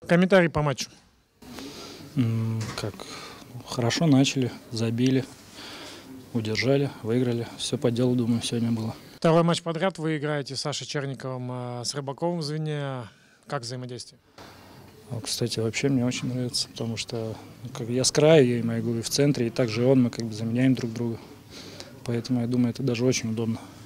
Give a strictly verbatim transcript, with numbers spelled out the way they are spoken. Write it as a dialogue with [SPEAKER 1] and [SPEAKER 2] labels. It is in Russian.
[SPEAKER 1] Комментарий по матчу.
[SPEAKER 2] Как хорошо начали, забили, удержали, выиграли. Все по делу, думаю, сегодня было.
[SPEAKER 1] Второй матч подряд вы играете с Сашей Черниковым, с Рыбаковым в звене. Как взаимодействие?
[SPEAKER 2] Кстати, вообще мне очень нравится, потому что как я с края, я могу и в центре, и также он, мы как бы заменяем друг друга. Поэтому я думаю, это даже очень удобно.